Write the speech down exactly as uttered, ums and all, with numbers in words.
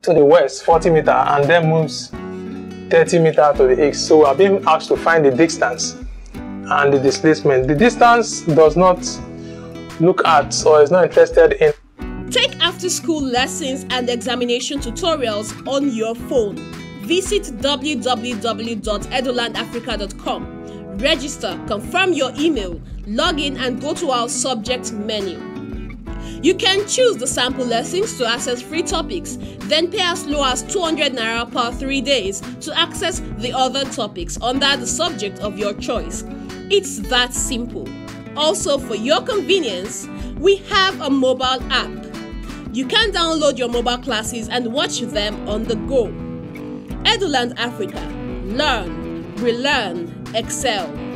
to the west, forty meters, and then moves thirty meters to the east. So we are being asked to find the distance and the displacement. The distance does not look at or is not interested in. Take after-school lessons and examination tutorials on your phone. Visit w w w dot eduland africa dot com. Register, confirm your email, log in and go to our subject menu. You can choose the sample lessons to access free topics, then pay as low as two hundred naira per three days to access the other topics under the subject of your choice. It's that simple. Also, for your convenience, we have a mobile app. You can download your mobile classes and watch them on the go. Eduland Africa. Learn, relearn, excel.